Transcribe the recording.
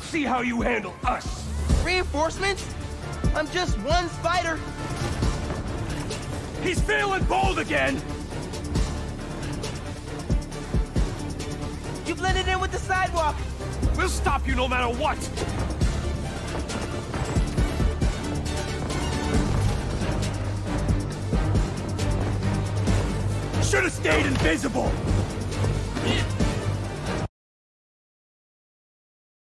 see how you handle us! Reinforcements? I'm just one spider. He's feeling bold again! You blended in with the sidewalk. We'll stop you no matter what! Should've stayed invisible!